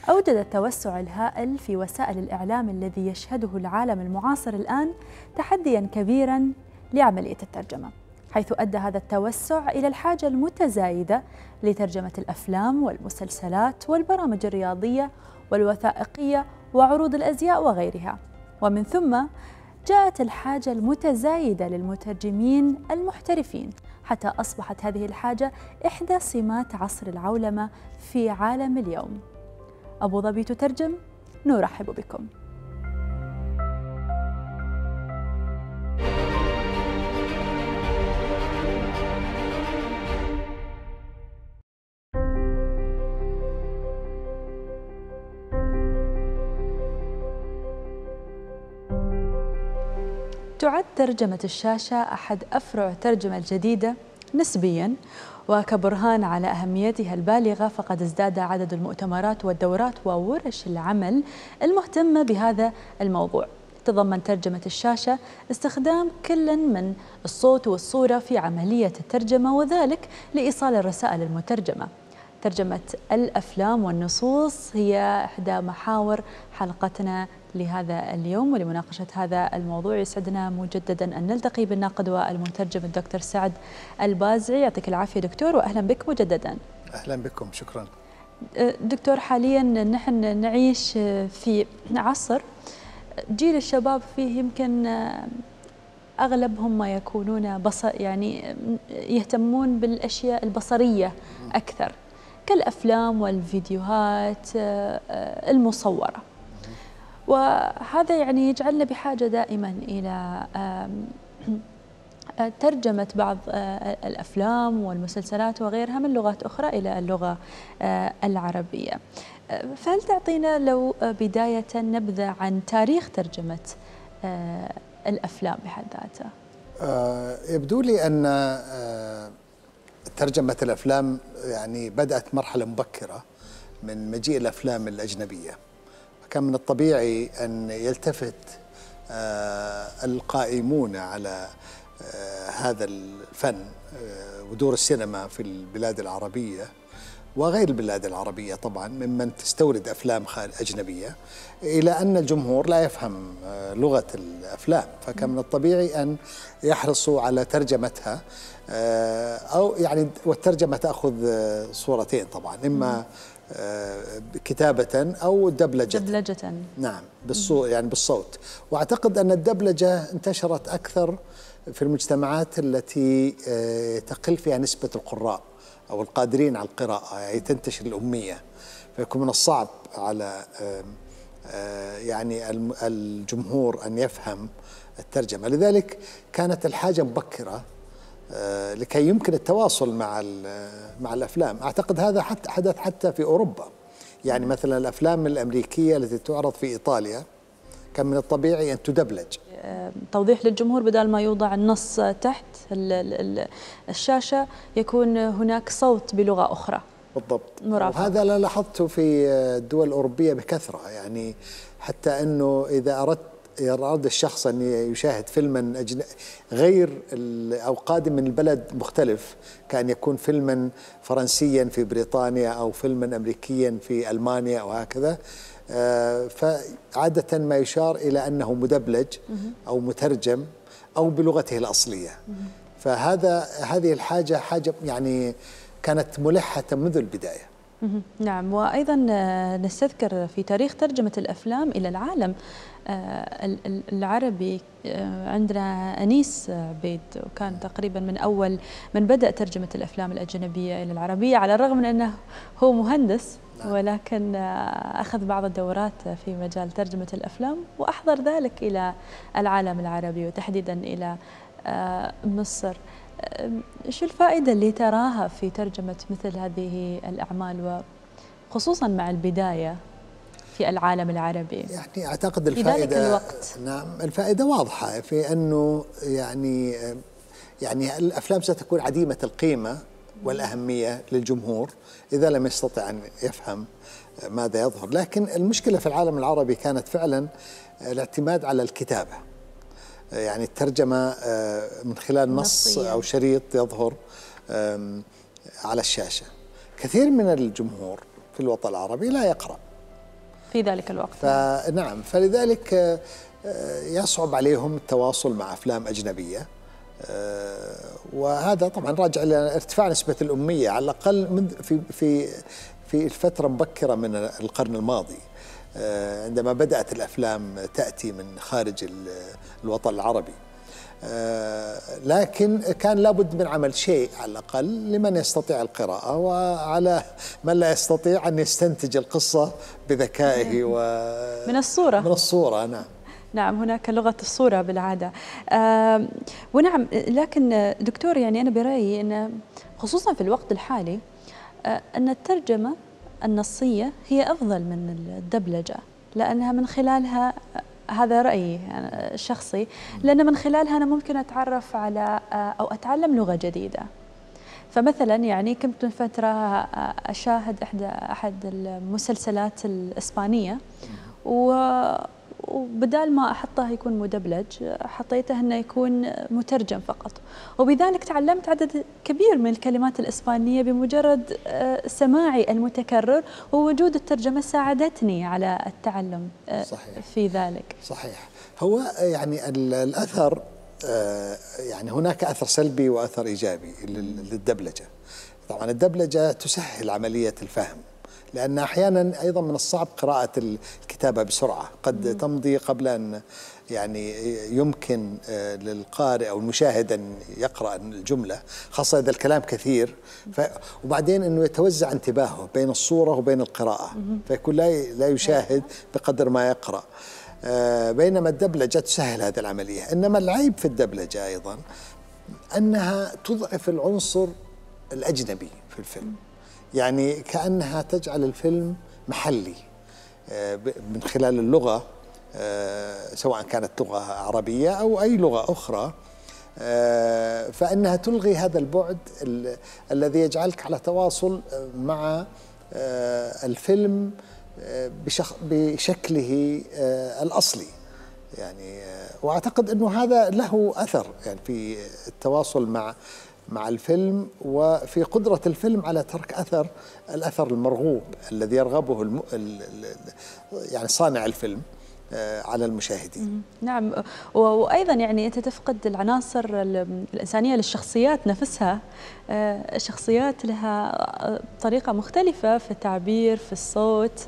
أوجد التوسع الهائل في وسائل الإعلام الذي يشهده العالم المعاصر الآن تحدياً كبيراً لعملية الترجمة، حيث أدى هذا التوسع إلى الحاجة المتزايدة لترجمة الأفلام والمسلسلات والبرامج الرياضية والوثائقية وعروض الأزياء وغيرها. ومن ثم جاءت الحاجة المتزايدة للمترجمين المحترفين، حتى أصبحت هذه الحاجة إحدى سمات عصر العولمة في عالم اليوم. أبو ظبي تترجم، نرحب بكم. تعد ترجمة الشاشة أحد أفرع الترجمة الجديدة نسبياً، وكبرهان على أهميتها البالغة فقد ازداد عدد المؤتمرات والدورات وورش العمل المهتمة بهذا الموضوع. تضمن ترجمة الشاشة استخدام كل من الصوت والصورة في عملية الترجمة، وذلك لإيصال الرسائل المترجمة. ترجمة الأفلام والنصوص هي إحدى محاور حلقتنا لهذا اليوم، ولمناقشة هذا الموضوع يسعدنا مجددا أن نلتقي بالناقد والمترجم الدكتور سعد البازعي. يعطيك العافية دكتور، وأهلا بك مجددا. أهلا بكم، شكرا. دكتور، حاليا نحن نعيش في عصر جيل الشباب فيه يمكن أغلبهم ما يكونون يعني يهتمون بالأشياء البصرية أكثر، كالأفلام والفيديوهات المصورة، وهذا يعني يجعلنا بحاجة دائما إلى ترجمة بعض الأفلام والمسلسلات وغيرها من لغات أخرى إلى اللغة العربية. فهل تعطينا لو بداية نبذة عن تاريخ ترجمة الأفلام بحد ذاتها؟ يبدو لي أن ترجمة الأفلام يعني بدأت مرحلة مبكرة من مجيء الأفلام الأجنبية. كان من الطبيعي أن يلتفت القائمون على هذا الفن ودور السينما في البلاد العربية وغير البلاد العربية طبعا ممن تستورد أفلام أجنبية، إلى أن الجمهور لا يفهم لغة الأفلام، فكان من الطبيعي أن يحرصوا على ترجمتها، أو يعني والترجمة تأخذ صورتين طبعا، إما كتابة أو دبلجة. نعم، بالصوت يعني بالصوت. وأعتقد أن الدبلجة انتشرت أكثر في المجتمعات التي تقل فيها نسبة القراء أو القادرين على القراءة، يعني تنتشر الأمية، فيكون من الصعب على يعني الجمهور أن يفهم الترجمة. لذلك كانت الحاجة مبكرة لكي يمكن التواصل مع الأفلام. أعتقد هذا حدث حتى في أوروبا، يعني مثلا الأفلام الأمريكية التي تعرض في إيطاليا كان من الطبيعي أن تدبلج. توضيح للجمهور، بدل ما يوضع النص تحت الشاشة يكون هناك صوت بلغة أخرى. بالضبط، مرافق. وهذا لا لاحظته في الدول الأوروبية بكثرة، يعني حتى أنه إذا أراد الشخص أن يشاهد فيلما غير أو قادم من البلد مختلف، كأن يكون فيلما فرنسيا في بريطانيا أو فيلما أمريكيا في ألمانيا أو هكذا، فعادة ما يشار إلى أنه مدبلج أو مترجم أو بلغته الأصلية. هذه الحاجة يعني كانت ملحة منذ البداية. نعم، وأيضا نستذكر في تاريخ ترجمة الأفلام إلى العالم العربي عندنا أنيس عبيد، وكان تقريبا من أول من بدأ ترجمة الأفلام الأجنبية إلى العربية، على الرغم من أنه هو مهندس، ولكن أخذ بعض الدورات في مجال ترجمة الأفلام وأحضر ذلك إلى العالم العربي وتحديدا إلى مصر. شو الفائدة اللي تراها في ترجمة مثل هذه الأعمال، وخصوصا مع البداية في العالم العربي؟ يعني أعتقد الفائدة في ذلك الوقت، نعم، الفائدة واضحة في أنه يعني الأفلام ستكون عديمة القيمة والأهمية للجمهور إذا لم يستطع أن يفهم ماذا يظهر. لكن المشكلة في العالم العربي كانت فعلا الاعتماد على الكتابة، يعني الترجمة من خلال نص أو شريط يظهر على الشاشة. كثير من الجمهور في الوطن العربي لا يقرأ، في ذلك الوقت. فنعم، فلذلك يصعب عليهم التواصل مع أفلام أجنبية، وهذا طبعا راجع إلى ارتفاع نسبة الأمية على الأقل من في الفترة مبكرة من القرن الماضي، عندما بدأت الأفلام تأتي من خارج الوطن العربي. لكن كان لابد من عمل شيء على الأقل لمن يستطيع القراءة، وعلى من لا يستطيع أن يستنتج القصة بذكائه من الصورة. من الصورة، نعم. نعم، هناك لغة الصورة بالعادة. ونعم، لكن دكتور يعني أنا برأيي أن خصوصا في الوقت الحالي أن الترجمة النصية هي أفضل من الدبلجة، لأنها من خلالها، هذا رأيي الشخصي، لأن من خلالها أنا ممكن أتعرف على أو أتعلم لغة جديدة. فمثلا يعني كنت من فترة أشاهد أحد المسلسلات الإسبانية، وبدال ما أحطه يكون مدبلج حطيته أنه يكون مترجم فقط، وبذلك تعلمت عدد كبير من الكلمات الإسبانية بمجرد سماعي المتكرر، ووجود الترجمة ساعدتني على التعلم. صحيح. في ذلك. صحيح. هو يعني الأثر، يعني هناك أثر سلبي وأثر إيجابي للدبلجة. طبعا الدبلجة تسهل عملية الفهم، لأن أحيانا أيضا من الصعب قراءة الكتابة بسرعة، قد تمضي قبل أن يعني يمكن للقارئ أو المشاهد أن يقرأ الجملة، خاصة إذا الكلام كثير، وبعدين أنه يتوزع انتباهه بين الصورة وبين القراءة، فيكون لا يشاهد بقدر ما يقرأ. بينما الدبلجة تسهل هذه العملية. إنما العيب في الدبلجة أيضا أنها تضعف العنصر الأجنبي في الفيلم، يعني كأنها تجعل الفيلم محلي من خلال اللغة، سواء كانت لغة عربية أو أي لغة أخرى، فإنها تلغي هذا البعد الذي يجعلك على تواصل مع الفيلم بشكله الأصلي يعني. وأعتقد أنه هذا له أثر يعني في التواصل مع الفيلم، وفي قدرة الفيلم على ترك الأثر المرغوب الذي يرغبه يعني صانع الفيلم على المشاهدين. نعم، وأيضا يعني أنت تفقد العناصر الإنسانية للشخصيات نفسها. الشخصيات لها طريقة مختلفة في التعبير، في الصوت،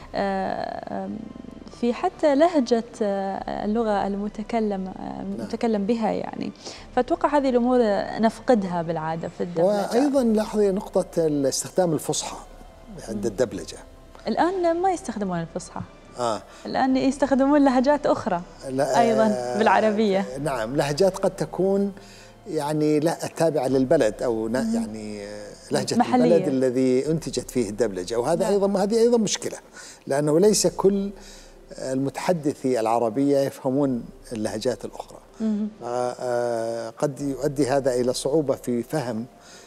في حتى لهجة اللغة المتكلم بها يعني. فأتوقع هذه الأمور نفقدها بالعادة في الدبلجة. وأيضا لاحظي نقطة استخدام الفصحى عند الدبلجة. الآن ما يستخدمون الفصحى، الآن يستخدمون لهجات أخرى أيضا بالعربية. نعم، لهجات قد تكون يعني لا تابعة للبلد، أو يعني لهجة محلية. البلد الذي أنتجت فيه الدبلجة، وهذا هذه أيضا مشكلة، لأنه ليس كل المتحدثي العربية يفهمون اللهجات الأخرى. قد يؤدي هذا إلى صعوبة في فهم،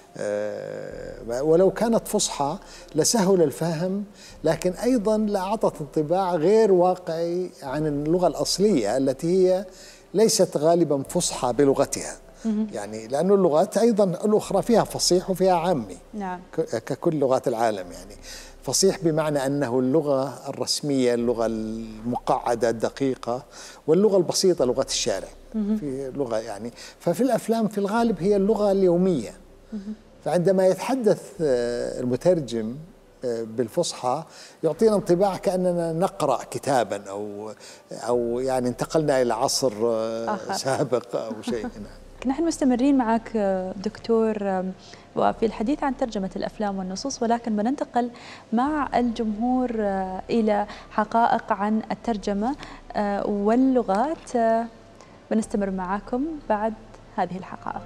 ولو كانت فصحى لسهل الفهم، لكن أيضا لأعطت انطباع غير واقعي عن اللغة الأصلية التي هي ليست غالبا فصحى بلغتها. يعني لأن اللغات أيضا الأخرى فيها فصيح وفيها عامي. نعم. ككل لغات العالم يعني. فصيح بمعنى أنه اللغة الرسمية، اللغة المقعدة الدقيقة، واللغة البسيطة لغة الشارع. في لغة يعني، ففي الأفلام في الغالب هي اللغة اليومية. فعندما يتحدث المترجم بالفصحى يعطينا انطباع كأننا نقرأ كتابا أو يعني انتقلنا إلى عصر سابق أو شيء. نحن مستمرين معك دكتور وفي الحديث عن ترجمة الأفلام والنصوص، ولكن بننتقل مع الجمهور إلى حقائق عن الترجمة واللغات. بنستمر معكم بعد هذه الحقائق.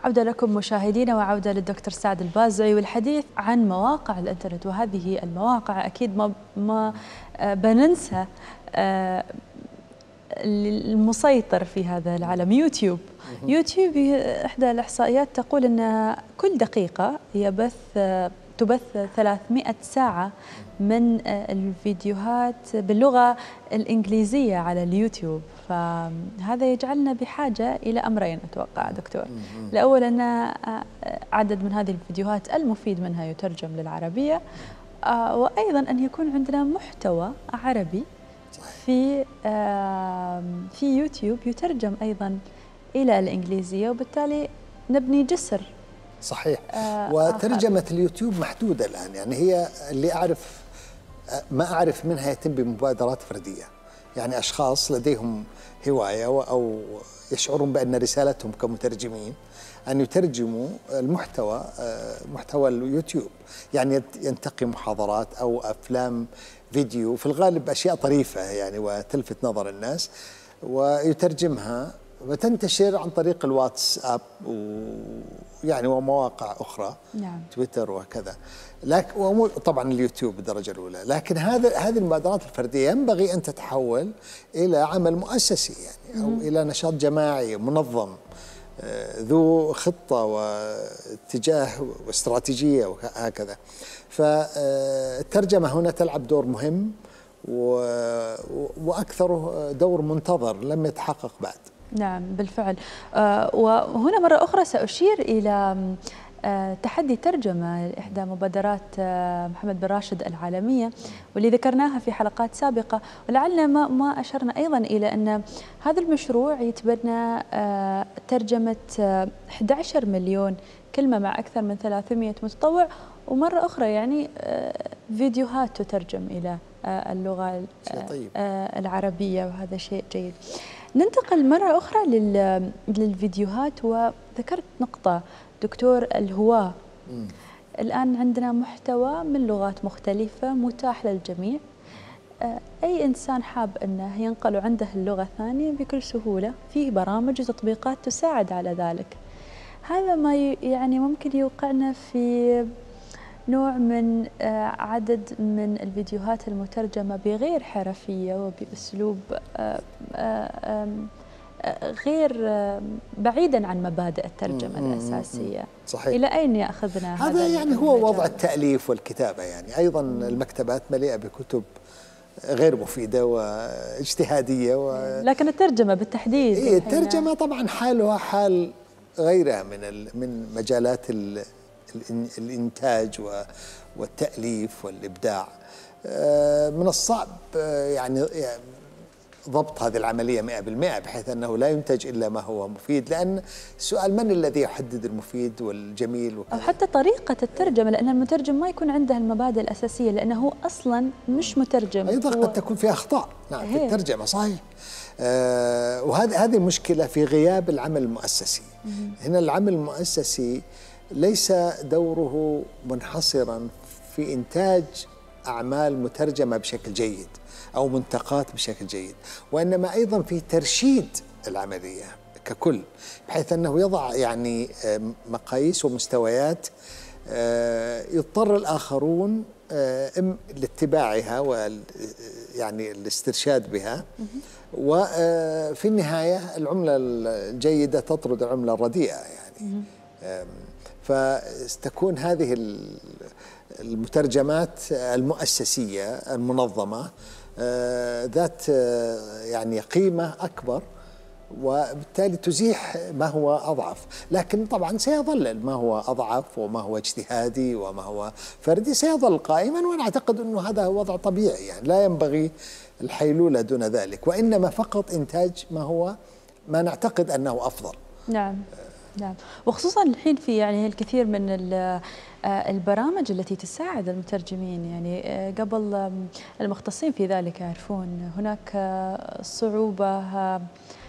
عودة لكم مشاهدينا وعودة للدكتور سعد البازعي والحديث عن مواقع الإنترنت، وهذه المواقع أكيد ما بننسى المسيطر في هذا العالم يوتيوب. يوتيوب إحدى الإحصائيات تقول أن كل دقيقة تبث 300 ساعة من الفيديوهات باللغة الإنجليزية على اليوتيوب، فهذا يجعلنا بحاجة إلى أمرين أتوقع دكتور. الأول أن عدد من هذه الفيديوهات المفيد منها يترجم للعربية، وأيضا أن يكون عندنا محتوى عربي في يوتيوب يترجم أيضا إلى الإنجليزية، وبالتالي نبني جسر. صحيح. وترجمة اليوتيوب محدودة الآن، يعني هي اللي ما أعرف منها يتم بمبادرات فردية، يعني أشخاص لديهم هواية أو يشعرون بأن رسالتهم كمترجمين أن يترجموا محتوى اليوتيوب، يعني ينتقي محاضرات أو أفلام فيديو، في الغالب أشياء طريفة يعني وتلفت نظر الناس، ويترجمها وتنتشر عن طريق الواتساب يعني ومواقع أخرى. نعم. تويتر وكذا، لكن طبعا اليوتيوب بالدرجة الأولى. لكن هذه المبادرات الفردية ينبغي أن تتحول إلى عمل مؤسسي، يعني أو إلى نشاط جماعي منظم ذو خطة واتجاه واستراتيجية وهكذا. فالترجمة هنا تلعب دور مهم وأكثره دور منتظر لم يتحقق بعد. نعم بالفعل. وهنا مرة أخرى سأشير إلى تحدي ترجمة، إحدى مبادرات محمد بن راشد العالمية، واللي ذكرناها في حلقات سابقة، ولعلنا ما أشرنا أيضا إلى أن هذا المشروع يتبنى ترجمة 11 مليون كلمة مع أكثر من 300 متطوع، ومرة أخرى يعني فيديوهات تترجم إلى اللغة العربية، وهذا شيء جيد. ننتقل مرة أخرى للفيديوهات، وذكرت نقطة دكتور الهواة. الآن عندنا محتوى من لغات مختلفة متاح للجميع، أي إنسان حاب أنه ينقل عنده اللغة الثانية بكل سهولة، فيه برامج وتطبيقات تساعد على ذلك. هذا ما يعني ممكن يوقعنا في نوع من عدد من الفيديوهات المترجمة بغير حرفية وبأسلوب غير بعيدا عن مبادئ الترجمة الأساسية. صحيح. إلى أين يأخذنا هذا يعني هو وضع التأليف والكتابة، يعني أيضا المكتبات مليئة بكتب غير مفيدة واجتهادية لكن الترجمة بالتحديد الترجمة طبعا حالها حال غيرها من مجالات الإنتاج والتأليف والإبداع. من الصعب يعني ضبط هذه العملية 100%، بحيث أنه لا ينتج إلا ما هو مفيد، لأن السؤال من الذي يحدد المفيد والجميل وكذا. أو حتى طريقة الترجمة، لأن المترجم ما يكون عنده المبادئ الأساسية، لأنه هو أصلا مش مترجم. أيضا قد تكون في أخطاء في الترجمة. صحيح. وهذه مشكلة في غياب العمل المؤسسي. هنا العمل المؤسسي ليس دوره منحصرا في إنتاج أعمال مترجمة بشكل جيد أو منتقات بشكل جيد، وإنما أيضا في ترشيد العملية ككل، بحيث أنه يضع يعني مقاييس ومستويات يضطر الآخرون لاتباعها يعني الاسترشاد بها، وفي النهاية العملة الجيدة تطرد العملة الرديئة يعني. فتكون هذه المترجمات المؤسسية المنظمة ذات يعني قيمة أكبر، وبالتالي تزيح ما هو أضعف. لكن طبعا سيظل ما هو أضعف وما هو اجتهادي وما هو فردي سيظل قائما، وأنا أعتقد أنه هذا هو وضع طبيعي، يعني لا ينبغي الحيلولة دون ذلك، وإنما فقط إنتاج ما نعتقد أنه أفضل. نعم. نعم، وخصوصا الحين في يعني الكثير من البرامج التي تساعد المترجمين، يعني قبل المختصين في ذلك يعرفون هناك صعوبة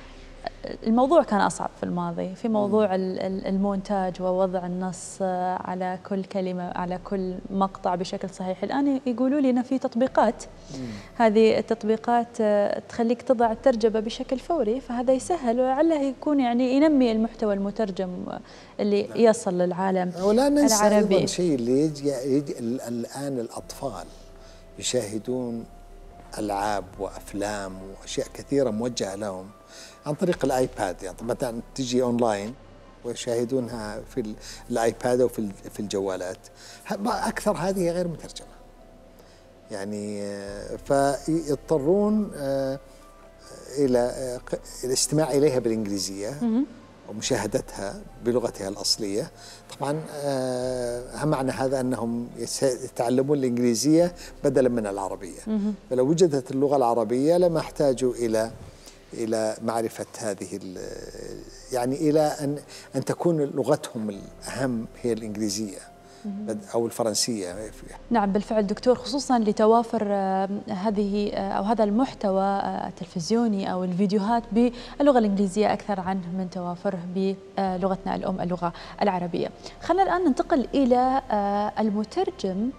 الموضوع كان أصعب في الماضي، في موضوع المونتاج ووضع النص على كل كلمة على كل مقطع بشكل صحيح. الآن يقولوا لي أن في تطبيقات، هذه التطبيقات تخليك تضع الترجمة بشكل فوري، فهذا يسهل ولعله يكون يعني ينمي المحتوى المترجم اللي يصل للعالم ولا ننسى العربي. أيضا شيء اللي يجي الآن الأطفال يشاهدون ألعاب وأفلام وأشياء كثيرة موجهة لهم عن طريق الآيباد. يعني مثلا تجي أونلاين ويشاهدونها في الآيباد أو في الجوالات، أكثر هذه غير مترجمة يعني، فيضطرون إلى الاستماع إليها بالإنجليزية ومشاهدتها بلغتها الأصلية. طبعا معنى هذا أنهم يتعلمون الإنجليزية بدلا من العربية، فلو وجدت اللغة العربية لما احتاجوا إلى معرفة هذه، يعني إلى أن تكون لغتهم الأهم هي الإنجليزية أو الفرنسية. نعم بالفعل دكتور، خصوصا لتوافر هذه أو هذا المحتوى التلفزيوني أو الفيديوهات باللغة الإنجليزية أكثر عنه من توافره بلغتنا الأم اللغة العربية. خلينا الآن ننتقل إلى المترجم،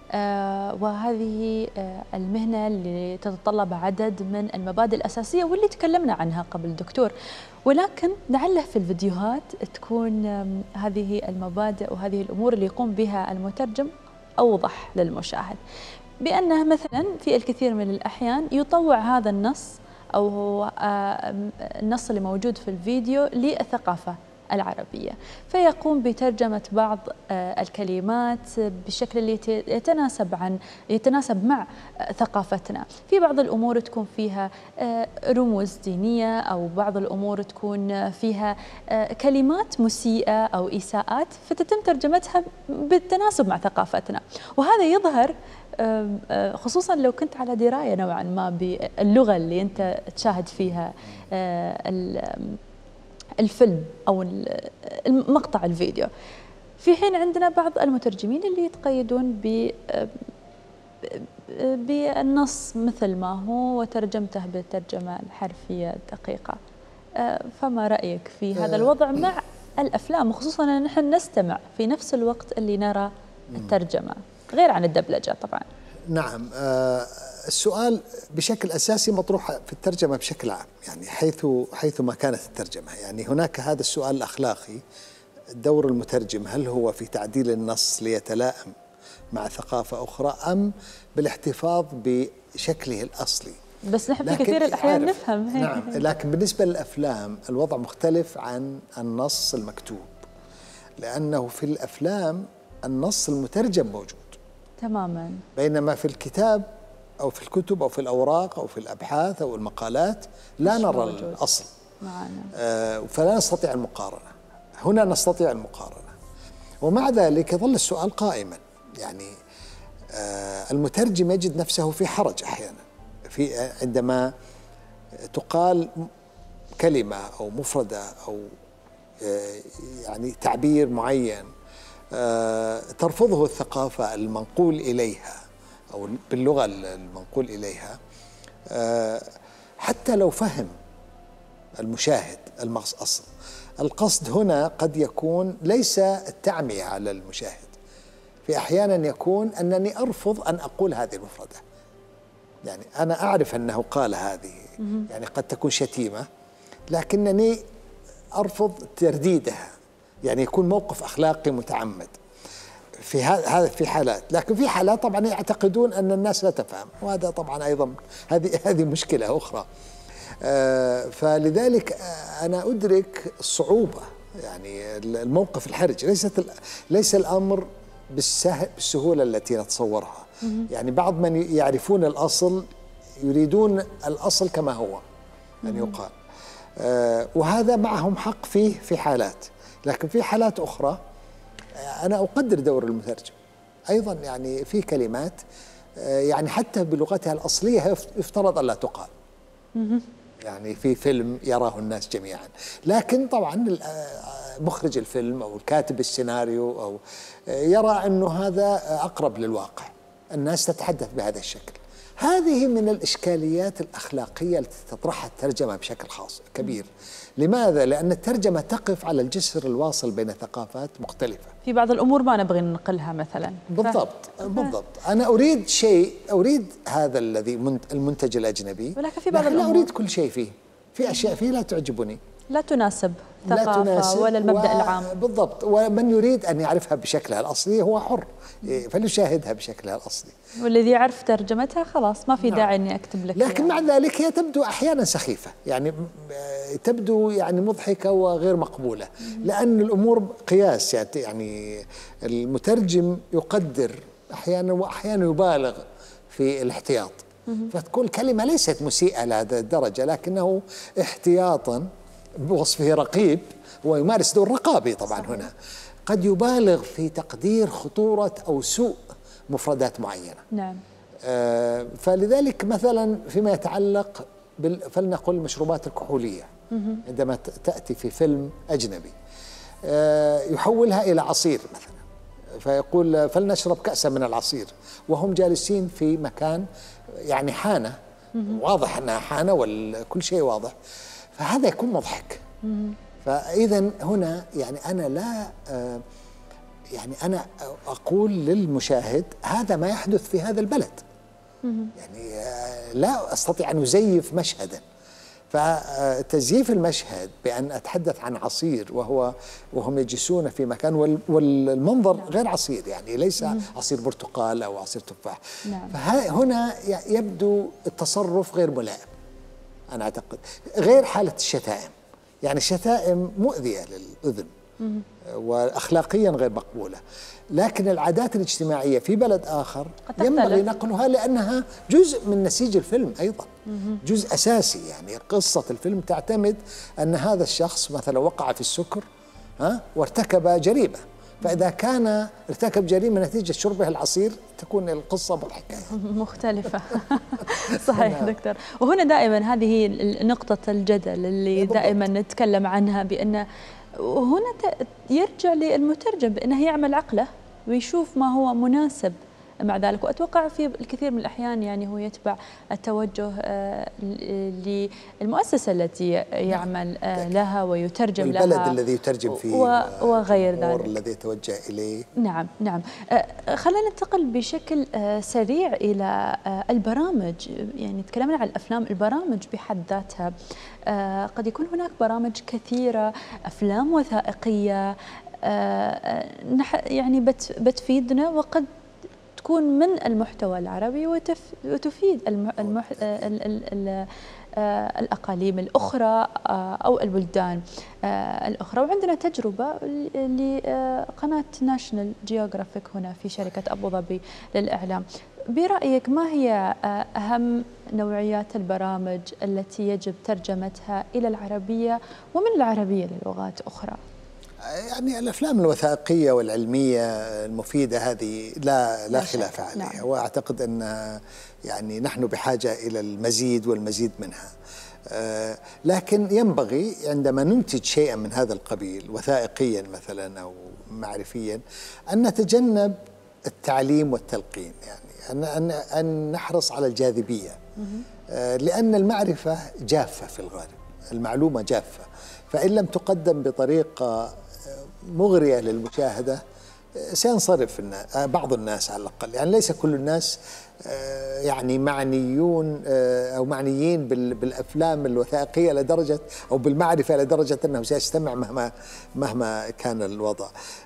وهذه المهنة اللي تتطلب عدد من المبادئ الأساسية واللي تكلمنا عنها قبل دكتور، ولكن لعله في الفيديوهات تكون هذه المبادئ وهذه الأمور اللي يقوم بها المترجم أوضح للمشاهد، بأنه مثلا في الكثير من الأحيان يطوع هذا النص أو هو النص اللي موجود في الفيديو للثقافة العربية، فيقوم بترجمة بعض الكلمات بالشكل اللي يتناسب مع ثقافتنا. في بعض الأمور تكون فيها رموز دينية، أو بعض الأمور تكون فيها كلمات مسيئة أو إساءات، فتتم ترجمتها بالتناسب مع ثقافتنا. وهذا يظهر خصوصا لو كنت على دراية نوعا ما باللغة اللي أنت تشاهد فيها الفيلم أو مقطع الفيديو، في حين عندنا بعض المترجمين اللي يتقيدون بالنص مثل ما هو وترجمته بالترجمة الحرفية الدقيقة. فما رأيك في هذا الوضع مع الأفلام، وخصوصا أن نحن نستمع في نفس الوقت اللي نرى الترجمة غير عن الدبلجة طبعا؟ نعم، السؤال بشكل أساسي مطروح في الترجمة بشكل عام، يعني حيث ما كانت الترجمة. يعني هناك هذا السؤال الأخلاقي، دور المترجم هل هو في تعديل النص ليتلائم مع ثقافة أخرى أم بالاحتفاظ بشكله الأصلي؟ بس نحن في كثير الأحيان نفهم هيك. نعم، لكن بالنسبة للأفلام الوضع مختلف عن النص المكتوب، لأنه في الأفلام النص المترجم موجود تماما، بينما في الكتاب أو في الكتب أو في الأوراق أو في الأبحاث أو المقالات لا نرى الأصل معنا، فلا نستطيع المقارنة. هنا نستطيع المقارنة، ومع ذلك يظل السؤال قائما. يعني المترجم يجد نفسه في حرج أحيانا عندما تقال كلمة أو مفردة أو يعني تعبير معين ترفضه الثقافة المنقول إليها أو باللغة المنقول إليها، حتى لو فهم المشاهد الأصل. القصد هنا قد يكون ليس التعمية على المشاهد، في أحيانا يكون أنني أرفض أن أقول هذه المفردة. يعني أنا أعرف أنه قال هذه، يعني قد تكون شتيمة، لكنني أرفض ترديدها، يعني يكون موقف أخلاقي متعمد في هذا في حالات. لكن في حالات طبعا يعتقدون أن الناس لا تفهم، وهذا طبعا أيضا هذه مشكلة أخرى. فلذلك أنا أدرك الصعوبة، يعني الموقف الحرج، ليس الأمر بالسهولة التي نتصورها. يعني بعض من يعرفون الأصل يريدون الأصل كما هو أن يقال، وهذا معهم حق فيه في حالات. لكن في حالات أخرى أنا أقدر دور المترجم أيضا. يعني في كلمات يعني حتى بلغتها الأصلية يفترض أن لا تقال، يعني في فيلم يراه الناس جميعا، لكن طبعا مخرج الفيلم أو الكاتب السيناريو أو يرى أنه هذا أقرب للواقع، الناس تتحدث بهذا الشكل. هذه من الإشكاليات الأخلاقية التي تطرحها الترجمة بشكل خاص كبير. لماذا؟ لأن الترجمة تقف على الجسر الواصل بين ثقافات مختلفة. في بعض الأمور ما نبغي ننقلها مثلا. بالضبط. أنا أريد هذا الذي المنتج الأجنبي، ولكن في بعض الأمور لا أريد كل شيء فيه. في أشياء فيه لا تعجبني، لا تناسب ثقافة ولا المبدأ العام. بالضبط. ومن يريد أن يعرفها بشكلها الأصلي هو حر، فليشاهدها بشكلها الأصلي. والذي يعرف ترجمتها خلاص ما في داعي أني أكتب لك. لكن مع ذلك هي تبدو أحيانا سخيفة، يعني تبدو يعني مضحكة وغير مقبولة، لأن الأمور قياس. يعني المترجم يقدر أحيانا وأحيانا يبالغ في الاحتياط، فتكون الكلمة ليست مسيئة لهذه الدرجة، لكنه احتياطا بوصفه رقيب ويمارس دور رقابي طبعا. هنا قد يبالغ في تقدير خطورة أو سوء مفردات معينة. نعم. فلذلك مثلا فيما يتعلق فلنقل المشروبات الكحولية، عندما تأتي في فيلم أجنبي يحولها إلى عصير مثلا، فيقول فلنشرب كأسا من العصير، وهم جالسين في مكان يعني حانة، واضح أنها حانة وكل شيء واضح، فهذا يكون مضحك. فإذا هنا يعني أنا لا يعني أنا أقول للمشاهد هذا ما يحدث في هذا البلد. يعني لا أستطيع أن أزيف مشهدا، فتزييف المشهد بأن أتحدث عن عصير وهم يجلسون في مكان والمنظر غير عصير، يعني ليس عصير برتقال أو عصير تفاح. فهنا يبدو التصرف غير ملائم، أنا أعتقد. غير حالة الشتائم، يعني الشتائم مؤذية للأذن وأخلاقيا غير مقبولة، لكن العادات الاجتماعية في بلد آخر ينبغي نقلها لأنها جزء من نسيج الفيلم أيضا، جزء أساسي. يعني قصة الفيلم تعتمد أن هذا الشخص مثلا وقع في السكر وارتكب جريمة، فإذا كان ارتكب جريمة نتيجة شربه العصير تكون القصة مضحكة مختلفة. صحيح دكتور. وهنا دائما هذه نقطة الجدل اللي دائما نتكلم عنها، بأن هنا يرجع للمترجم بأنه يعمل عقله ويشوف ما هو مناسب مع ذلك. وأتوقع في الكثير من الأحيان يعني هو يتبع التوجه للمؤسسة التي يعمل لها ويترجم لها، والبلد الذي يترجم فيه وغير ذلك الذي يتوجه إليه. نعم. خلينا ننتقل بشكل سريع إلى البرامج. يعني تكلمنا عن الأفلام، البرامج بحد ذاتها قد يكون هناك برامج كثيرة، أفلام وثائقية يعني بتفيدنا، وقد تكون من المحتوى العربي وتفيد الأقاليم الأخرى أو البلدان الأخرى. وعندنا تجربة لقناة ناشونال جيوغرافيك هنا في شركة أبو ظبي للإعلام. برأيك ما هي أهم نوعيات البرامج التي يجب ترجمتها إلى العربية ومن العربية للغات أخرى؟ يعني الأفلام الوثائقية والعلمية المفيدة هذه لا خلاف عليها. نعم. وأعتقد أن يعني نحن بحاجة إلى المزيد والمزيد منها. لكن ينبغي عندما ننتج شيئا من هذا القبيل وثائقيا مثلا أو معرفيا أن نتجنب التعليم والتلقين، يعني أن نحرص على الجاذبية، لأن المعرفة جافة في الغالب، المعلومة جافة، فإن لم تقدم بطريقة مغرية للمشاهدة سينصرف بعض الناس على الأقل. يعني ليس كل الناس يعني معنيون أو معنيين بالأفلام الوثائقية لدرجة أو بالمعرفة لدرجة أنه سيستمع مهما كان الوضع.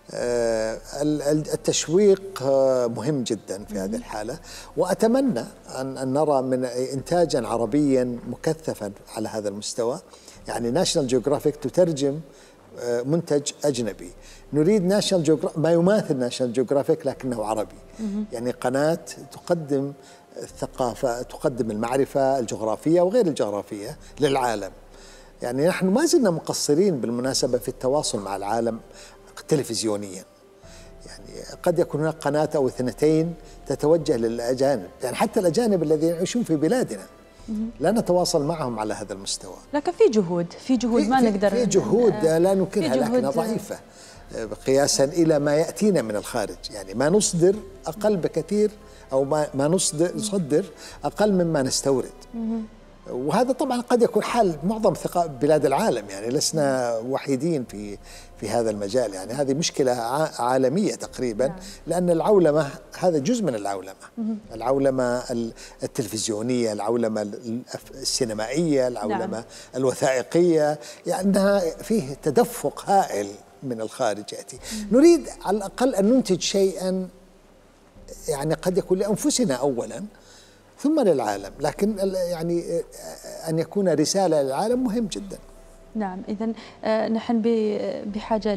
التشويق مهم جدا في هذه الحالة، وأتمنى أن نرى من إنتاجا عربيا مكثفا على هذا المستوى. يعني ناشونال جيوغرافيك تترجم منتج أجنبي، نريد ناشونال جيوغرافيك ما يماثل ناشونال جيوغرافيك لكنه عربي. يعني قناة تقدم الثقافة، تقدم المعرفة الجغرافية وغير الجغرافية للعالم. يعني نحن ما زلنا مقصرين بالمناسبة في التواصل مع العالم تلفزيونيا. يعني قد يكون هناك قناة أو اثنتين تتوجه للأجانب، يعني حتى الأجانب الذين يعيشون في بلادنا لا نتواصل معهم على هذا المستوى. لكن في جهود ما نقدر، في جهود لا ننكرها لكنها ضعيفة. قياسا إلى ما يأتينا من الخارج. يعني ما نصدر أقل بكثير، أو ما نصدر أقل مما نستورد. وهذا طبعا قد يكون حال معظم بلاد العالم، يعني لسنا وحيدين في هذا المجال. يعني هذه مشكلة عالمية تقريبا، لأن العولمة هذا جزء من العولمة التلفزيونية، العولمة السينمائية، العولمة الوثائقية، يعني أنها فيه تدفق هائل من الخارج يأتي. نريد على الأقل أن ننتج شيئا يعني قد يكون لأنفسنا أولا ثم للعالم، لكن يعني أن يكون رسالة للعالم مهم جدا. نعم، إذن نحن بحاجة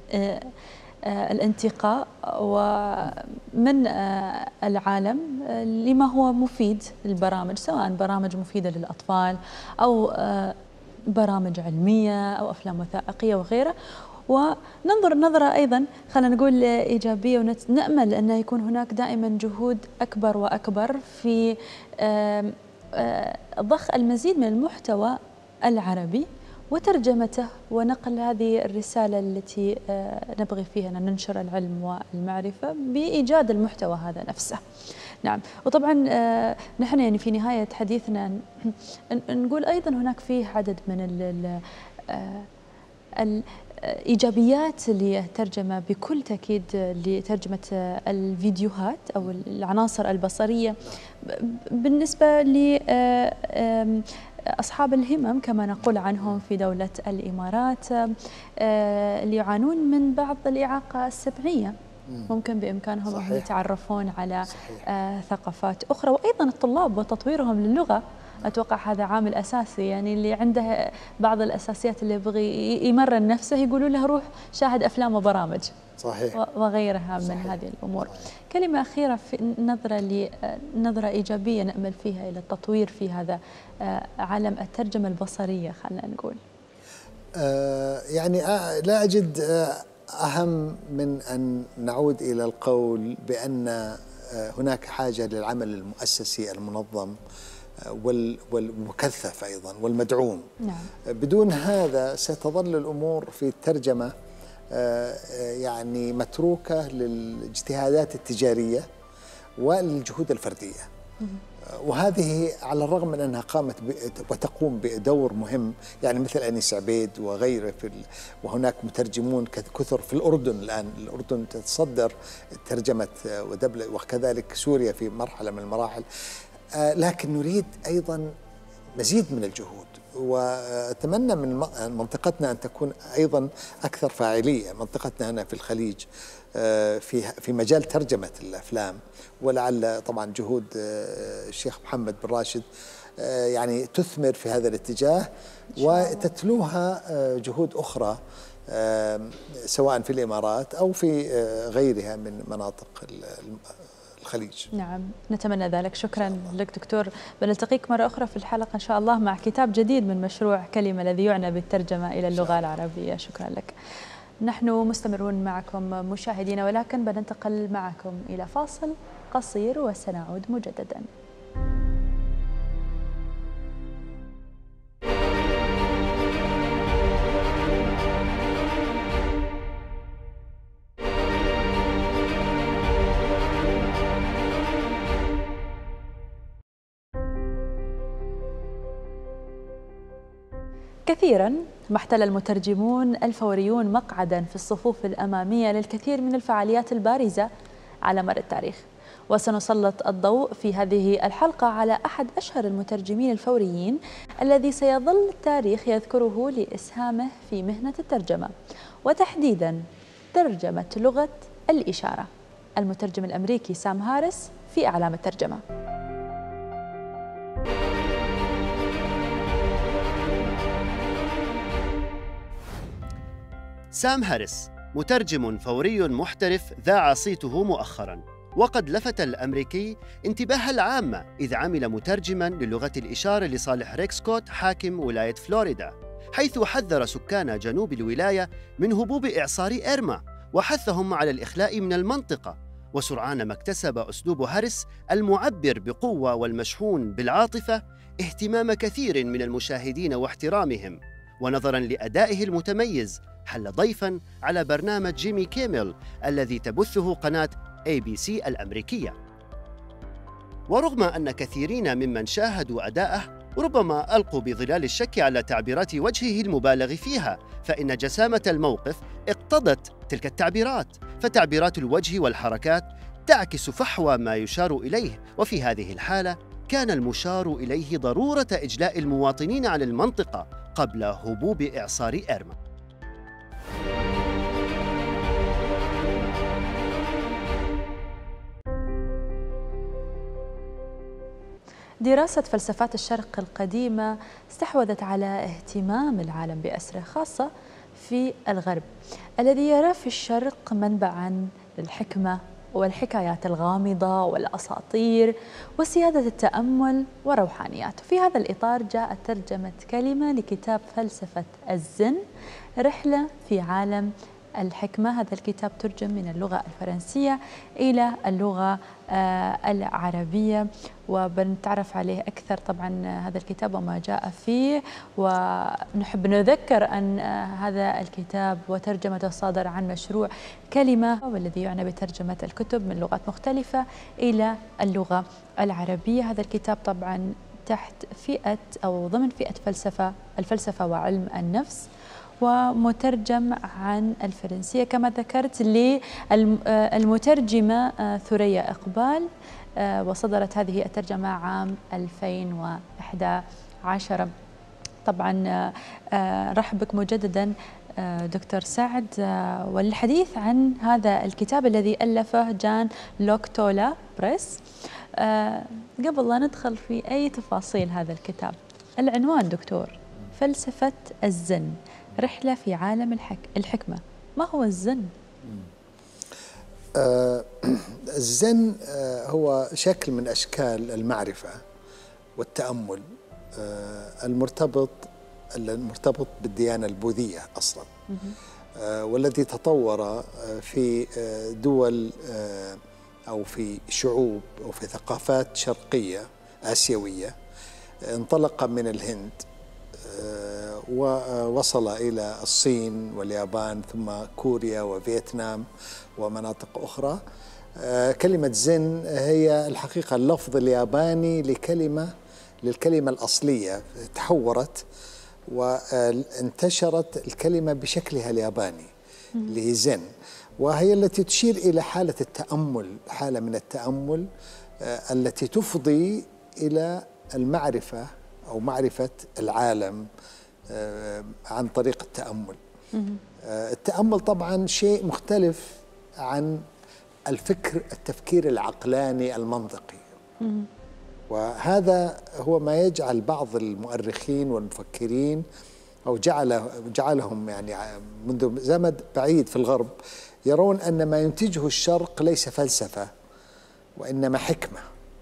للانتقاء ومن العالم لما هو مفيد للبرامج، سواء برامج مفيدة للأطفال أو برامج علمية أو أفلام وثائقية وغيرها، وننظر نظرة أيضا خلينا نقول إيجابية، ونأمل أن يكون هناك دائما جهود أكبر وأكبر في ضخ المزيد من المحتوى العربي وترجمته ونقل هذه الرسالة التي نبغي فيها أن ننشر العلم والمعرفة بإيجاد المحتوى هذا نفسه. نعم، وطبعا نحن يعني في نهاية حديثنا نقول أيضا هناك فيه عدد من الإيجابيات للترجمة بكل تأكيد لترجمة الفيديوهات أو العناصر البصرية بالنسبة لأصحاب الهمم كما نقول عنهم في دولة الإمارات اللي يعانون من بعض الإعاقة السمعية، ممكن بإمكانهم أن يتعرفون على ثقافات أخرى، وأيضا الطلاب وتطويرهم للغة. أتوقع هذا عامل أساسي، يعني اللي عنده بعض الأساسيات اللي يبغي يمرن نفسه يقولوا له روح شاهد أفلام وبرامج وغيرها من هذه الأمور. كلمة أخيرة في نظرة إيجابية نأمل فيها إلى التطوير في هذا عالم الترجمة البصرية، خلينا نقول. يعني لا أجد أهم من أن نعود إلى القول بأن هناك حاجة للعمل المؤسسي المنظم والمكثف أيضا والمدعوم. نعم. بدون هذا ستظل الأمور في الترجمة يعني متروكة للاجتهادات التجارية والجهود الفردية. وهذه على الرغم من أنها قامت وتقوم بدور مهم، يعني مثل أنيس عبيد وغيره وهناك مترجمون كثر في الأردن الآن. الأردن تتصدر ترجمة وكذلك سوريا في مرحلة من المراحل. لكن نريد أيضا مزيد من الجهود، وأتمنى من منطقتنا أن تكون أيضا أكثر فاعلية. منطقتنا هنا في الخليج في مجال ترجمة الأفلام، ولعل طبعا جهود الشيخ محمد بن راشد يعني تثمر في هذا الاتجاه، وتتلوها جهود أخرى سواء في الإمارات أو في غيرها من مناطق الخليج. نعم، نتمنى ذلك. شكرا لك دكتور، بنلتقيك مرة أخرى في الحلقة إن شاء الله مع كتاب جديد من مشروع كلمة الذي يعنى بالترجمة إلى اللغة العربية. شكرا لك. نحن مستمرون معكم مشاهدينا، ولكن بننتقل معكم إلى فاصل قصير وسنعود مجددا. كثيرا ما احتل المترجمون الفوريون مقعدا في الصفوف الأمامية للكثير من الفعاليات البارزة على مر التاريخ، وسنسلط الضوء في هذه الحلقة على أحد أشهر المترجمين الفوريين الذي سيظل التاريخ يذكره لإسهامه في مهنة الترجمة، وتحديدا ترجمة لغة الإشارة، المترجم الأمريكي سام هاريس في أعلام الترجمة. سام هاريس مترجم فوري محترف ذاع صيته مؤخراً، وقد لفت الأمريكي انتباه العامة إذ عمل مترجماً للغة الإشارة لصالح ريك سكوت حاكم ولاية فلوريدا، حيث حذر سكان جنوب الولاية من هبوب إعصار إيرما وحثهم على الإخلاء من المنطقة. وسرعان ما اكتسب أسلوب هاريس المعبر بقوة والمشحون بالعاطفة اهتمام كثير من المشاهدين واحترامهم، ونظراً لأدائه المتميز حل ضيفاً على برنامج جيمي كيميل الذي تبثه قناة ABC الأمريكية. ورغم أن كثيرين ممن شاهدوا أداءه ربما ألقوا بظلال الشك على تعبيرات وجهه المبالغ فيها، فإن جسامة الموقف اقتضت تلك التعبيرات، فتعبيرات الوجه والحركات تعكس فحوى ما يشار إليه. وفي هذه الحالة كان المشار إليه ضرورة إجلاء المواطنين عن المنطقة قبل هبوب إعصار إيرما. دراسة فلسفات الشرق القديمة استحوذت على اهتمام العالم بأسره، خاصة في الغرب الذي يرى في الشرق منبعاً للحكمة والحكايات الغامضة والأساطير وسيادة التأمل وروحانيات. في هذا الإطار جاءت ترجمة كلمة لكتاب فلسفة الزن، رحلة في عالم الحكمة. هذا الكتاب ترجم من اللغة الفرنسية إلى اللغة العربية، وبنتعرف عليه أكثر طبعا هذا الكتاب وما جاء فيه. ونحب نذكر أن هذا الكتاب وترجمته صادر عن مشروع كلمة، والذي يعنى بترجمة الكتب من لغات مختلفة إلى اللغة العربية. هذا الكتاب طبعا تحت فئة أو ضمن فئة الفلسفة وعلم النفس، ومترجم عن الفرنسية كما ذكرت للمترجمة ثريا إقبال، وصدرت هذه الترجمة عام 2011. طبعا رحب بك مجددا دكتور سعد، والحديث عن هذا الكتاب الذي ألفه جان لوكتولا بريس. قبل لا ندخل في أي تفاصيل هذا الكتاب، العنوان دكتور فلسفة الزن، رحلة في عالم الحكمة، ما هو الزن؟ الزن هو شكل من أشكال المعرفة والتأمل المرتبط بالديانة البوذية أصلا، والذي تطور في دول أو في شعوب أو في ثقافات شرقية آسيوية، انطلق من الهند ووصل إلى الصين واليابان ثم كوريا وفيتنام ومناطق أخرى. كلمة زن هي الحقيقة اللفظ الياباني للكلمة الأصلية، تحورت وانتشرت الكلمة بشكلها الياباني اللي هي زن، وهي التي تشير إلى حالة التأمل، حالة من التأمل التي تفضي إلى المعرفة أو معرفة العالم عن طريق التأمل. التأمل طبعا شيء مختلف عن التفكير العقلاني المنطقي، وهذا هو ما يجعل بعض المؤرخين والمفكرين أو جعلهم يعني منذ زمن بعيد في الغرب يرون أن ما ينتجه الشرق ليس فلسفة وإنما حكمة.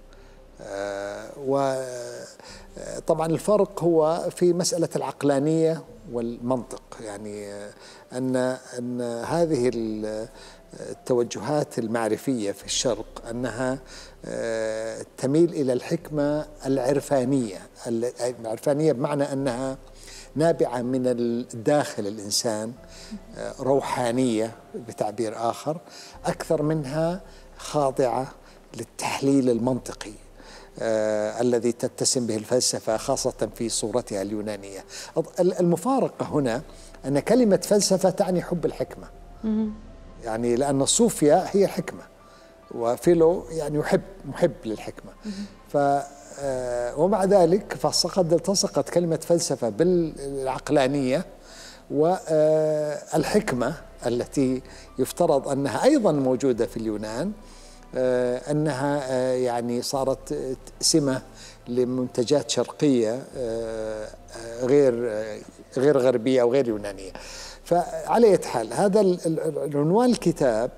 وطبعا الفرق هو في مسألة العقلانية والمنطق، يعني أن هذه التوجهات المعرفية في الشرق أنها تميل إلى الحكمة العرفانية بمعنى أنها نابعة من الداخل الإنسان، روحانية بتعبير آخر، أكثر منها خاضعة للتحليل المنطقي الذي تتسم به الفلسفة خاصة في صورتها اليونانية. المفارقة هنا أن كلمة فلسفة تعني حب الحكمة، يعني لأن الصوفيا هي حكمة، وفيلو يعني محب للحكمة. ومع ذلك فقد التصقت كلمة فلسفة بالعقلانية والحكمة التي يفترض أنها أيضا موجودة في اليونان، أنها يعني صارت سمة لمنتجات شرقية غير غربية أو غير يونانية. فعلى أي حال هذا العنوان الكتاب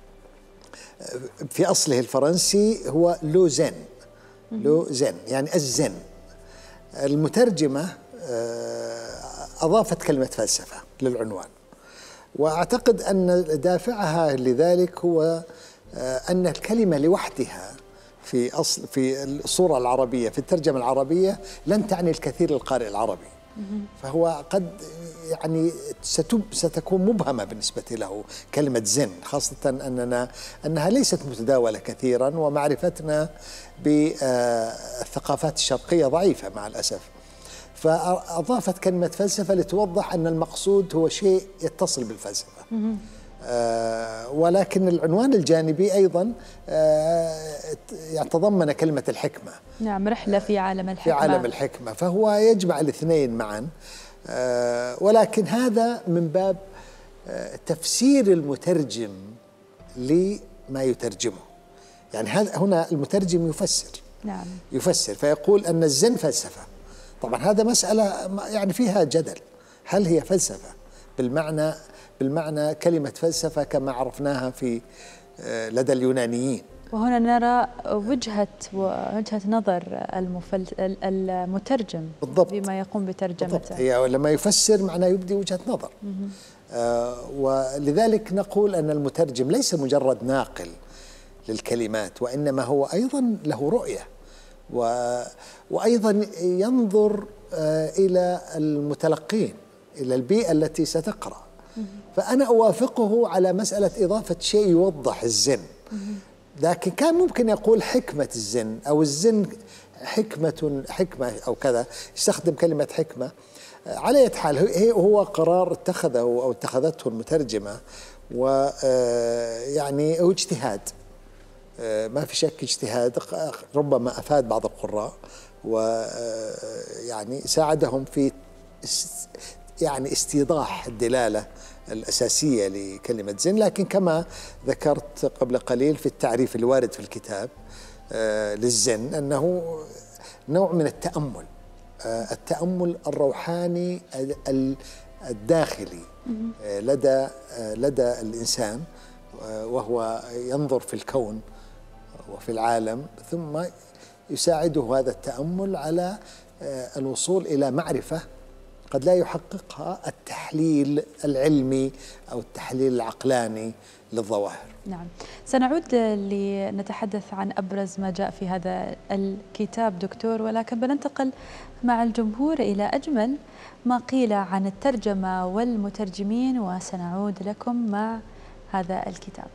في أصله الفرنسي هو لو زن يعني الزن. المترجمة أضافت كلمة فلسفة للعنوان، وأعتقد أن دافعها لذلك هو أن الكلمة لوحدها في الصورة العربية في الترجمة العربية لن تعني الكثير للقارئ العربي، فهو قد يعني ستكون مبهمة بالنسبة له كلمة زن، خاصة أنها ليست متداولة كثيرا، ومعرفتنا بالثقافات الشرقية ضعيفة مع الأسف. فأضافت كلمة فلسفة لتوضح أن المقصود هو شيء يتصل بالفلسفة. ولكن العنوان الجانبي أيضا يتضمن كلمة الحكمة. نعم، رحلة في عالم الحكمة. في عالم الحكمة، فهو يجمع الاثنين معا. ولكن هذا من باب تفسير المترجم لما يترجمه. يعني هنا المترجم يفسر. نعم. يفسر فيقول أن الزن فلسفة. طبعا هذا مسألة يعني فيها جدل، هل هي فلسفة بالمعنى كلمة فلسفة كما عرفناها في لدى اليونانيين. وهنا نرى وجهة نظر المترجم بالضبط بما يقوم بترجمته. هي لما يفسر معناه يبدي وجهة نظر. ولذلك نقول أن المترجم ليس مجرد ناقل للكلمات، وإنما هو أيضا له رؤية، وأيضا ينظر إلى المتلقين، إلى البيئة التي ستقرأ. فأنا أوافقه على مسألة إضافة شيء يوضح الزن، لكن كان ممكن يقول حكمة الزن، أو الزن حكمة أو كذا، يستخدم كلمة حكمة. على أي حال هو قرار اتخذه أو اتخذته المترجمة، ويعني هو اجتهاد، ما في شك اجتهاد، ربما أفاد بعض القراء ويعني ساعدهم في يعني استيضاح الدلالة الأساسية لكلمة زن. لكن كما ذكرت قبل قليل في التعريف الوارد في الكتاب للزن أنه نوع من التأمل، التأمل الروحاني الداخلي لدى الإنسان، وهو ينظر في الكون وفي العالم، ثم يساعده هذا التأمل على الوصول إلى معرفة قد لا يحققها التحليل العلمي أو التحليل العقلاني للظواهر. نعم، سنعود لنتحدث عن أبرز ما جاء في هذا الكتاب دكتور، ولكن بننتقل مع الجمهور إلى أجمل ما قيل عن الترجمة والمترجمين، وسنعود لكم مع هذا الكتاب.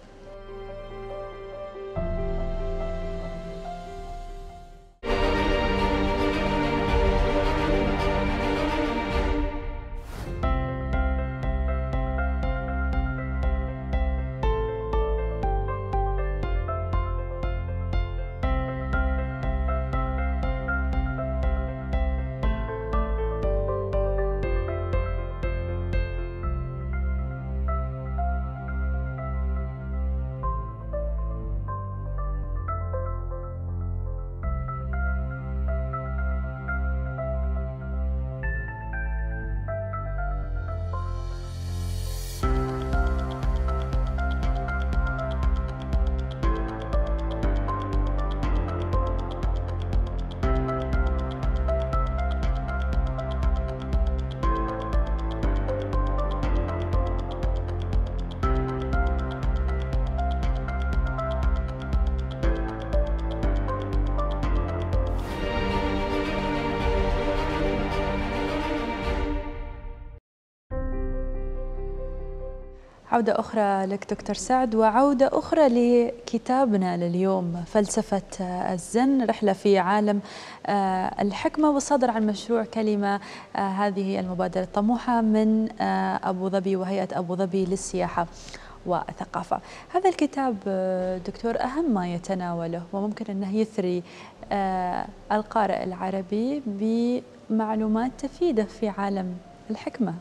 عودة أخرى لك دكتور سعد، وعودة أخرى لكتابنا لليوم، فلسفة الزن، رحلة في عالم الحكمة، والصادر عن مشروع كلمة. هذه المبادرة الطموحة من أبو ظبي وهيئة أبو ظبي للسياحة والثقافة. هذا الكتاب دكتور أهم ما يتناوله وممكن أنه يثري القارئ العربي بمعلومات تفيده في عالم الحكمة.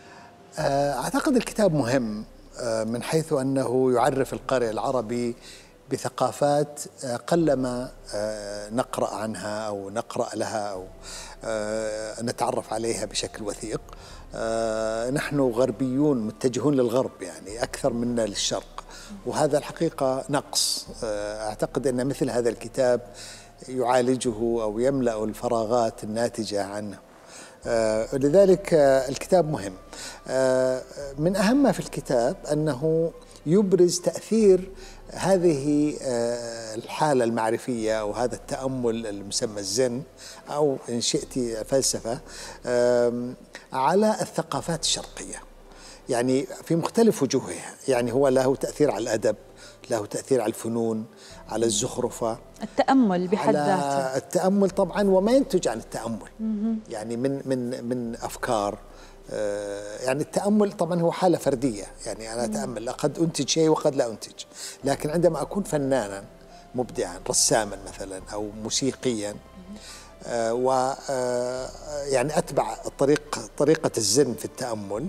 أعتقد الكتاب مهم من حيث أنه يعرف القارئ العربي بثقافات قلما نقرأ عنها أو نقرأ لها أو نتعرف عليها بشكل وثيق. نحن غربيون متجهون للغرب يعني أكثر منا للشرق، وهذا الحقيقة نقص. أعتقد أن مثل هذا الكتاب يعالجه أو يملأ الفراغات الناتجة عنه. لذلك الكتاب مهم. من أهم ما في الكتاب أنه يبرز تأثير هذه الحالة المعرفية أو هذا التأمل المسمى الزن، أو إن شئت فلسفة، على الثقافات الشرقية، يعني في مختلف وجوهها. يعني هو له تأثير على الأدب، له تأثير على الفنون، على الزخرفة، التأمل بحد ذاته. التأمل طبعا وما ينتج عن التأمل، يعني من أفكار. يعني التأمل طبعا هو حالة فردية، يعني أنا أتأمل، قد أنتج شيء وقد لا أنتج، لكن عندما أكون فنانا مبدعا، رساما مثلا أو موسيقيا، و يعني أتبع طريقة الزن في التأمل،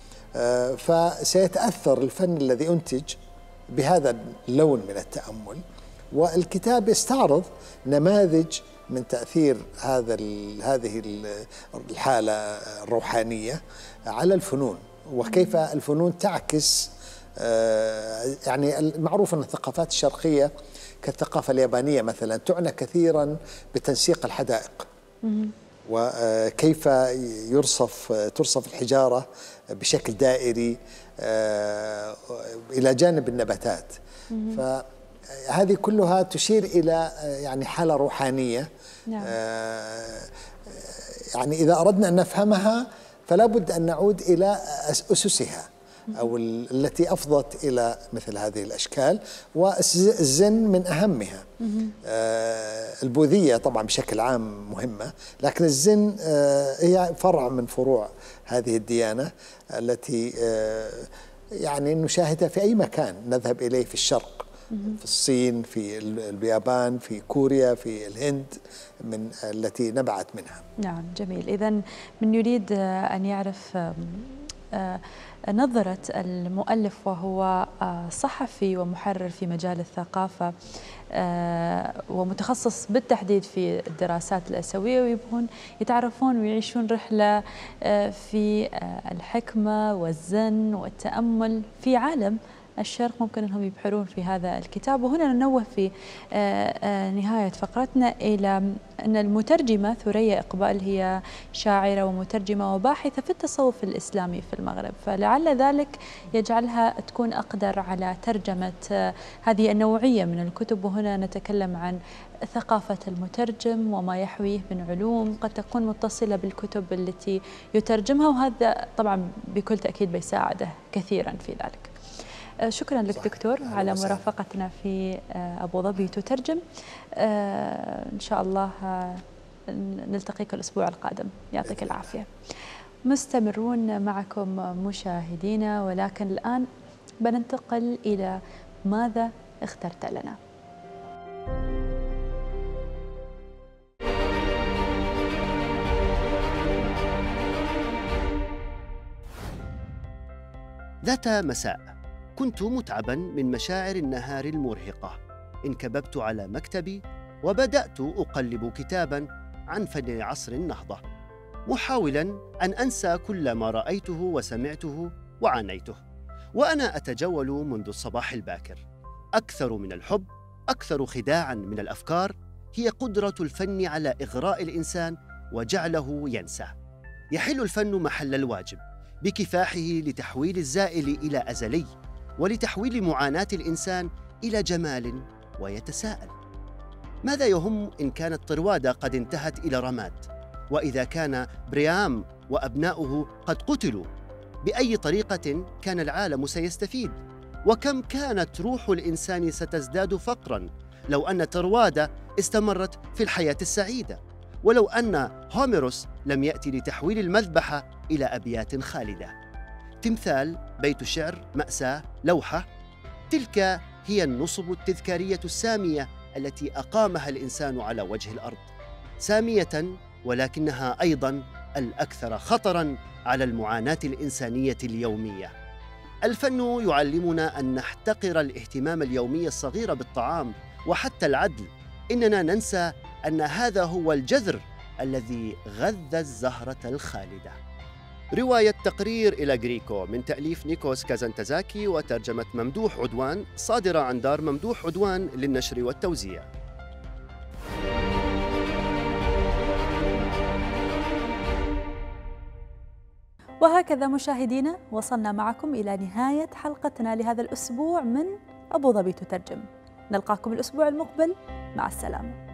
فسيتأثر الفن الذي أنتج بهذا اللون من التأمل. والكتاب يستعرض نماذج من تأثير هذه الحالة الروحانية على الفنون، وكيف الفنون تعكس. يعني المعروف أن الثقافات الشرقية كالثقافة اليابانية مثلا تعنى كثيرا بتنسيق الحدائق، وكيف ترصف الحجارة بشكل دائري إلى جانب النباتات. فهذه كلها تشير إلى يعني حالة روحانية. نعم. يعني إذا أردنا أن نفهمها فلا بد أن نعود إلى أسسها، أو التي أفضت إلى مثل هذه الأشكال، والزن من أهمها. البوذية طبعا بشكل عام مهمة، لكن الزن هي فرع من فروع هذه الديانة التي يعني نشاهدها في أي مكان نذهب إليه في الشرق، في الصين، في اليابان، في كوريا، في الهند، من التي نبعت منها. نعم، جميل. إذن من يريد أن يعرف نظرة المؤلف، وهو صحفي ومحرر في مجال الثقافة ومتخصص بالتحديد في الدراسات الآسيوية، ويبغون يتعرفون ويعيشون رحلة في الحكمة والزن والتأمل في عالم الشرق، ممكن أنهم يبحرون في هذا الكتاب. وهنا ننوه في نهاية فقرتنا إلى أن المترجمة ثريا إقبال هي شاعرة ومترجمة وباحثة في التصوف الإسلامي في المغرب، فلعل ذلك يجعلها تكون أقدر على ترجمة هذه النوعية من الكتب. وهنا نتكلم عن ثقافة المترجم وما يحويه من علوم قد تكون متصلة بالكتب التي يترجمها، وهذا طبعا بكل تأكيد بيساعده كثيرا في ذلك. شكرا لك دكتور على مرافقتنا في أبو ظبي تترجم. إن شاء الله نلتقيك الأسبوع القادم، يعطيك العافية. مستمرون معكم مشاهدينا، ولكن الآن بننتقل إلى ماذا اخترت لنا. ذات مساء كنت متعباً من مشاعر النهار المرهقة، انكببت على مكتبي وبدأت أقلب كتاباً عن فن عصر النهضة، محاولاً أن أنسى كل ما رأيته وسمعته وعانيته، وأنا أتجول منذ الصباح الباكر. أكثر من الحب، أكثر خداعاً من الأفكار، هي قدرة الفن على إغراء الإنسان وجعله ينسى. يحل الفن محل الواجب بكفاحه لتحويل الزائل إلى أزلي، ولتحويل معاناة الإنسان إلى جمال، ويتساءل: ماذا يهم إن كانت طروادة قد انتهت إلى رماد؟ وإذا كان بريام وأبناؤه قد قتلوا، بأي طريقة كان العالم سيستفيد؟ وكم كانت روح الإنسان ستزداد فقراً لو أن طروادة استمرت في الحياة السعيدة، ولو أن هوميروس لم يأتي لتحويل المذبحة إلى أبيات خالدة. تمثال، بيت شعر، مأساة، لوحة، تلك هي النصب التذكارية السامية التي أقامها الإنسان على وجه الأرض، سامية ولكنها أيضاً الأكثر خطراً على المعاناة الإنسانية اليومية. الفن يعلمنا أن نحتقر الاهتمام اليومي الصغير بالطعام وحتى العدل. إننا ننسى أن هذا هو الجذر الذي غذى الزهرة الخالدة. رواية تقرير إلى غريكو من تأليف نيكوس كازانتزاكي وترجمة ممدوح عدوان، صادرة عن دار ممدوح عدوان للنشر والتوزيع. وهكذا مشاهدينا وصلنا معكم إلى نهاية حلقتنا لهذا الأسبوع من أبو ظبي تترجم. نلقاكم الأسبوع المقبل، مع السلامة.